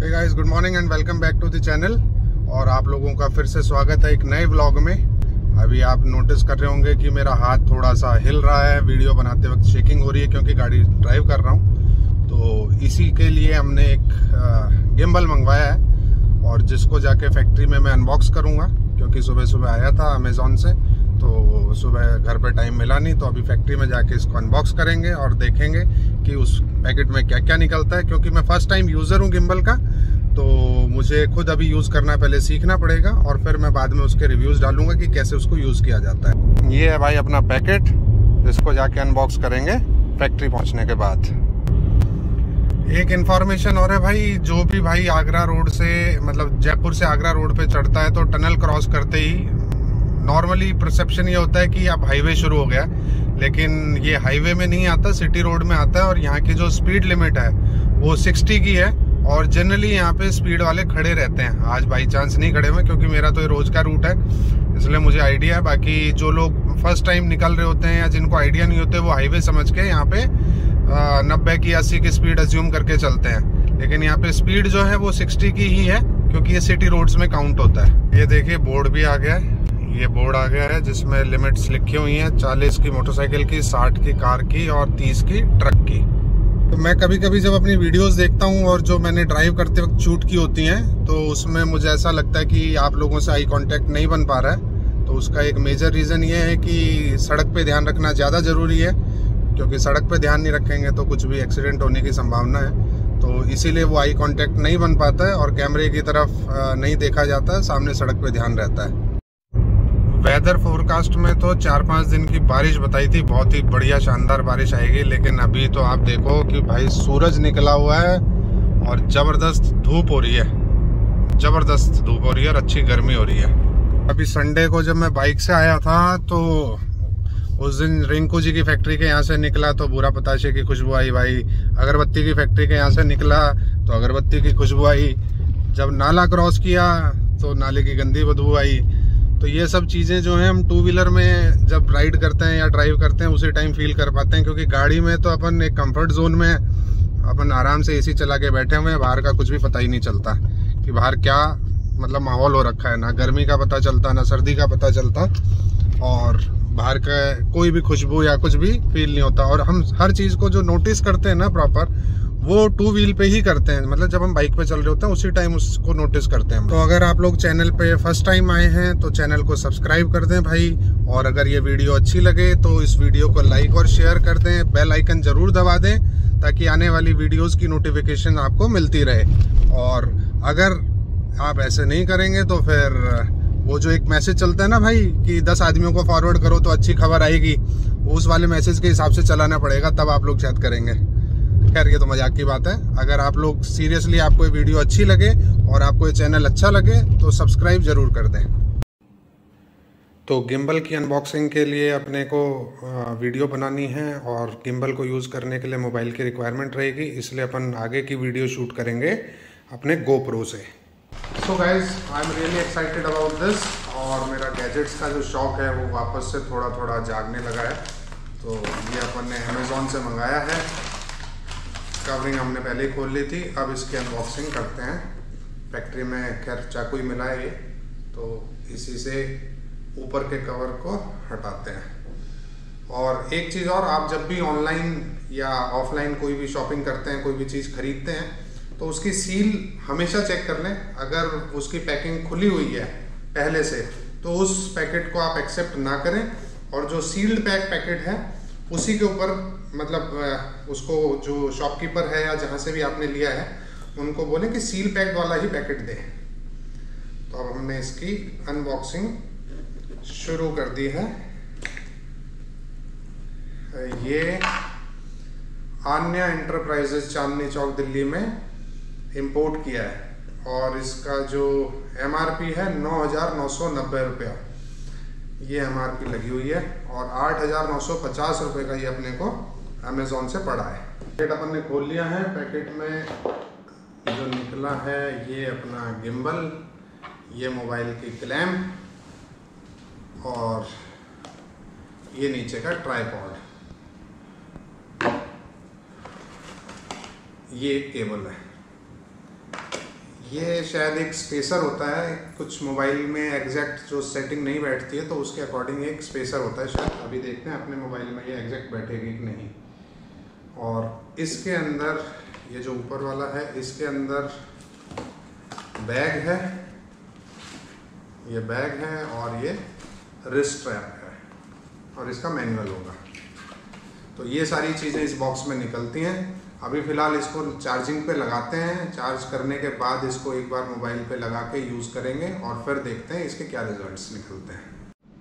Hey guys, good morning and welcome back to the channel. और आप लोगों का फिर से स्वागत है एक नए व्लॉग में। अभी आप नोटिस कर रहे होंगे कि मेरा हाथ थोड़ा सा हिल रहा है, वीडियो बनाते वक्त शेकिंग हो रही है क्योंकि गाड़ी ड्राइव कर रहा हूँ। तो इसी के लिए हमने एक गिम्बल मंगवाया है और जिसको जाके फैक्ट्री में मैं अनबॉक्स करूँगा, क्योंकि सुबह सुबह आया था अमेज़ॉन से, तो सुबह घर पे टाइम मिला नहीं, तो अभी फैक्ट्री में जाके इसको अनबॉक्स करेंगे और देखेंगे कि उस पैकेट में क्या क्या निकलता है। क्योंकि मैं फर्स्ट टाइम यूज़र हूँ गिम्बल का, तो मुझे खुद अभी यूज़ करना पहले सीखना पड़ेगा और फिर मैं बाद में उसके रिव्यूज़ डालूंगा कि कैसे उसको यूज़ किया जाता है। ये है भाई अपना पैकेट, जिसको जाके अनबॉक्स करेंगे फैक्ट्री पहुँचने के बाद। एक इन्फॉर्मेशन और है भाई, जो भी भाई आगरा रोड से, मतलब जयपुर से आगरा रोड पे चढ़ता है तो टनल क्रॉस करते ही नॉर्मली परसेप्शन ये होता है कि अब हाईवे शुरू हो गया, लेकिन ये हाईवे में नहीं आता, सिटी रोड में आता है। और यहाँ की जो स्पीड लिमिट है वो 60 की है और जनरली यहाँ पे स्पीड वाले खड़े रहते हैं। आज बाई चांस नहीं खड़े हुए क्योंकि मेरा तो ये रोज का रूट है, इसलिए मुझे आइडिया है। बाकी जो लोग फर्स्ट टाइम निकल रहे होते हैं या जिनको आइडिया नहीं होते, वो हाईवे समझ के यहाँ पे 90 की 80 की स्पीड अज्यूम करके चलते हैं। लेकिन यहाँ पे स्पीड जो है वो 60 की ही है, क्योंकि ये सिटी रोड्स में काउंट होता है। ये देखिए बोर्ड भी आ गया है, ये बोर्ड आ गया है जिसमें लिमिट्स लिखी हुई हैं, 40 की मोटरसाइकिल की, 60 की कार की और 30 की ट्रक की। तो मैं कभी कभी जब अपनी वीडियोस देखता हूं और जो मैंने ड्राइव करते वक्त शूट की होती हैं, तो उसमें मुझे ऐसा लगता है कि आप लोगों से आई कांटेक्ट नहीं बन पा रहा है। तो उसका एक मेजर रीज़न ये है कि सड़क पे ध्यान रखना ज़्यादा ज़रूरी है, क्योंकि सड़क पे ध्यान नहीं रखेंगे तो कुछ भी एक्सीडेंट होने की संभावना है। तो इसीलिए वो आई कांटेक्ट नहीं बन पाता है और कैमरे की तरफ नहीं देखा जाता है, सामने सड़क पे ध्यान रहता है। वेदर फोरकास्ट में तो 4-5 दिन की बारिश बताई थी, बहुत ही बढ़िया शानदार बारिश आएगी। लेकिन अभी तो आप देखो कि भाई सूरज निकला हुआ है और जबरदस्त धूप हो रही है, जबरदस्त धूप हो रही है और अच्छी गर्मी हो रही है। अभी संडे को जब मैं बाइक से आया था तो उस दिन रिंकू जी की फैक्ट्री के यहाँ से निकला तो बुरा पताशे की खुशबू आई भाई। अगरबत्ती की फैक्ट्री के यहाँ से निकला तो अगरबत्ती की खुशबू आई। जब नाला क्रॉस किया तो नाले की गंदी बदबू आई। तो ये सब चीज़ें जो हैं हम टू व्हीलर में जब राइड करते हैं या ड्राइव करते हैं उसी टाइम फील कर पाते हैं, क्योंकि गाड़ी में तो अपन एक कंफर्ट जोन में, अपन आराम से एसी चला के बैठे हुए हैं, बाहर का कुछ भी पता ही नहीं चलता कि बाहर क्या मतलब माहौल हो रखा है। ना गर्मी का पता चलता, ना सर्दी का पता चलता, और बाहर का कोई भी खुशबू या कुछ भी फील नहीं होता। और हम हर चीज़ को जो नोटिस करते हैं ना प्रॉपर, वो टू व्हील पे ही करते हैं, मतलब जब हम बाइक पे चल रहे होते हैं उसी टाइम उसको नोटिस करते हैं। तो अगर आप लोग चैनल पे फर्स्ट टाइम आए हैं तो चैनल को सब्सक्राइब कर दें भाई, और अगर ये वीडियो अच्छी लगे तो इस वीडियो को लाइक और शेयर कर दें, बेल आइकन जरूर दबा दें ताकि आने वाली वीडियोस की नोटिफिकेशन आपको मिलती रहे। और अगर आप ऐसे नहीं करेंगे तो फिर वो जो एक मैसेज चलता है ना भाई कि 10 आदमियों को फॉरवर्ड करो तो अच्छी खबर आएगी, उस वाले मैसेज के हिसाब से चलाना पड़ेगा, तब आप लोग शायद करेंगे। खैर ये तो मजाक की बात है। अगर आप लोग सीरियसली, आपको ये वीडियो अच्छी लगे और आपको ये चैनल अच्छा लगे तो सब्सक्राइब जरूर कर दें। तो गिम्बल की अनबॉक्सिंग के लिए अपने को वीडियो बनानी है और गिम्बल को यूज़ करने के लिए मोबाइल की रिक्वायरमेंट रहेगी, इसलिए अपन आगे की वीडियो शूट करेंगे अपने GoPro से। So guys, I am really excited about this. और मेरा गैजेट्स का जो शौक है वो वापस से थोड़ा थोड़ा जागने लगा है। तो ये अपन ने अमेज़ॉन से मंगाया है, कवरिंग हमने पहले ही खोल ली थी, अब इसकी अनबॉक्सिंग करते हैं। फैक्ट्री में खैर चाकू ही मिला है ये, तो इसी से ऊपर के कवर को हटाते हैं। और एक चीज़ और, आप जब भी ऑनलाइन या ऑफलाइन कोई भी शॉपिंग करते हैं, कोई भी चीज़ खरीदते हैं, तो उसकी सील हमेशा चेक कर लें। अगर उसकी पैकिंग खुली हुई है पहले से तो उस पैकेट को आप एक्सेप्ट ना करें, और जो सील्ड पैकेट है उसी के ऊपर, मतलब उसको जो शॉपकीपर है या जहाँ से भी आपने लिया है उनको बोलें कि सील पैक्ड वाला ही पैकेट दें। तो अब हमने इसकी अनबॉक्सिंग शुरू कर दी है। ये आन्या एंटरप्राइजेज चांदनी चौक दिल्ली में इंपोर्ट किया है और इसका जो MRP है 9,990 रुपया, ये MRP लगी हुई है, और 8,950 रुपये का ये अपने को अमेज़ॉन से पड़ा है। पैकेट अपन ने खोल लिया है। पैकेट में जो निकला है ये अपना गिम्बल, ये मोबाइल की क्लैम्प, और ये नीचे का ट्राइपॉड, ये एक केबल है। ये शायद एक स्पेसर होता है, कुछ मोबाइल में एग्जैक्ट जो सेटिंग नहीं बैठती है तो उसके अकॉर्डिंग एक स्पेसर होता है शायद। अभी देखते हैं अपने मोबाइल में ये एग्जैक्ट बैठेगी कि नहीं। और इसके अंदर ये जो ऊपर वाला है इसके अंदर बैग है, ये बैग है और ये रिस्ट स्ट्रैप है और इसका मैनुअल होगा। तो ये सारी चीज़ें इस बॉक्स में निकलती हैं। अभी फ़िलहाल इसको चार्जिंग पे लगाते हैं, चार्ज करने के बाद इसको एक बार मोबाइल पे लगा के यूज़ करेंगे और फिर देखते हैं इसके क्या रिजल्ट्स निकलते हैं।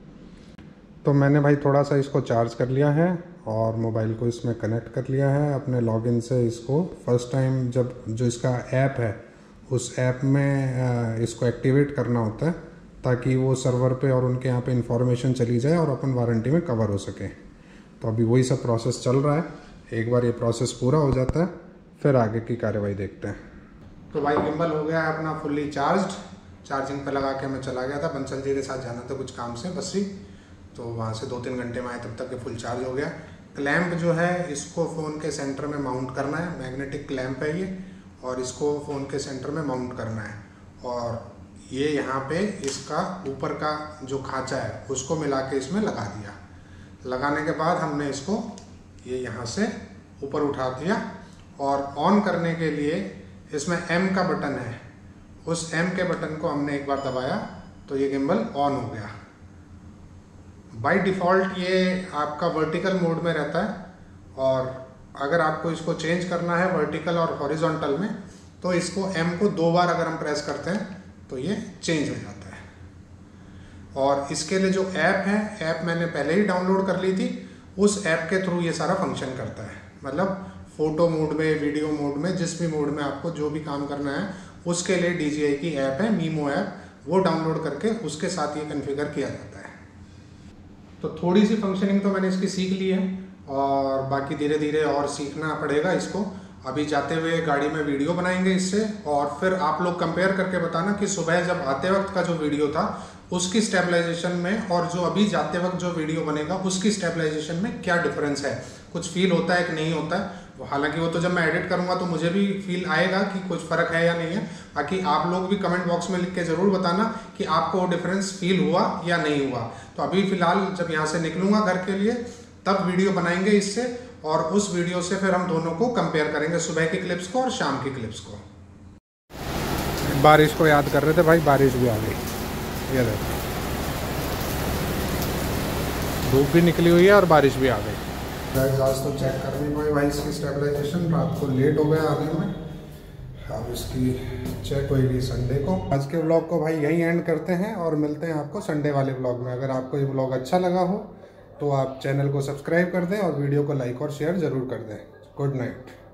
तो मैंने भाई थोड़ा सा इसको चार्ज कर लिया है और मोबाइल को इसमें कनेक्ट कर लिया है अपने लॉगिन से। इसको फर्स्ट टाइम जब जो इसका ऐप है उस ऐप में इसको एक्टिवेट करना होता है ताकि वो सर्वर पे और उनके यहाँ पे इंफॉर्मेशन चली जाए और अपन वारंटी में कवर हो सके। तो अभी वही सब प्रोसेस चल रहा है। एक बार ये प्रोसेस पूरा हो जाता है फिर आगे की कार्रवाई देखते हैं। तो भाई गिम्बल हो गया है अपना फुल्ली चार्ज्ड। चार्जिंग पे लगा के मैं चला गया था, बंसल जी के साथ जाना था कुछ काम से बस ही, तो वहाँ से 2-3 घंटे में आए तब तक ये फुल चार्ज हो गया। क्लैंप जो है इसको फ़ोन के सेंटर में माउंट करना है, मैग्नेटिक क्लैंप है ये, और इसको फ़ोन के सेंटर में माउंट करना है। और ये यहाँ पे इसका ऊपर का जो खांचा है उसको मिला के इसमें लगा दिया। लगाने के बाद हमने इसको ये यहाँ से ऊपर उठा दिया और ऑन करने के लिए इसमें M का बटन है, उस M के बटन को हमने एक बार दबाया तो ये गिम्बल ऑन हो गया। बाय डिफ़ॉल्ट ये आपका वर्टिकल मोड में रहता है और अगर आपको इसको चेंज करना है वर्टिकल और हॉरिजॉन्टल में तो इसको M को 2 बार अगर हम प्रेस करते हैं तो ये चेंज हो जाता है। और इसके लिए जो ऐप है, ऐप मैंने पहले ही डाउनलोड कर ली थी, उस ऐप के थ्रू ये सारा फंक्शन करता है। मतलब फ़ोटो मोड में, वीडियो मोड में, जिस भी मोड में आपको जो भी काम करना है उसके लिए DJI की ऐप है मीमो ऐप, वो डाउनलोड करके उसके साथ ये कॉन्फ़िगर किया जाता है। तो थोड़ी सी फंक्शनिंग तो मैंने इसकी सीख ली है और बाकी धीरे धीरे और सीखना पड़ेगा इसको। अभी जाते हुए गाड़ी में वीडियो बनाएंगे इससे और फिर आप लोग कंपेयर करके बताना कि सुबह जब आते वक्त का जो वीडियो था उसकी स्टेबलाइजेशन में और जो अभी जाते वक्त जो वीडियो बनेगा उसकी स्टेबलाइजेशन में क्या डिफरेंस है, कुछ फील होता है कि नहीं होता है। हालांकि वो तो जब मैं एडिट करूंगा तो मुझे भी फील आएगा कि कुछ फ़र्क है या नहीं है। बाकी आप लोग भी कमेंट बॉक्स में लिख के ज़रूर बताना कि आपको वो डिफरेंस फील हुआ या नहीं हुआ। तो अभी फ़िलहाल जब यहाँ से निकलूँगा घर के लिए तब वीडियो बनाएंगे इससे और उस वीडियो से फिर हम दोनों को कंपेयर करेंगे, सुबह की क्लिप्स को और शाम की क्लिप्स को। बारिश को याद कर रहे थे भाई, बारिश भी आ गई। ये देखो धूप भी निकली हुई है और बारिश भी आ गई। आज तो चेक करनी पड़ी भाई इसकी स्टेबलाइजेशन, रात को लेट हो गया आने में, अब इसकी चेक होगी संडे को। आज के व्लॉग को भाई यहीं एंड करते हैं और मिलते हैं आपको संडे वाले व्लॉग में। अगर आपको ये व्लॉग अच्छा लगा हो तो आप चैनल को सब्सक्राइब कर दें और वीडियो को लाइक और शेयर ज़रूर कर दें। Good night.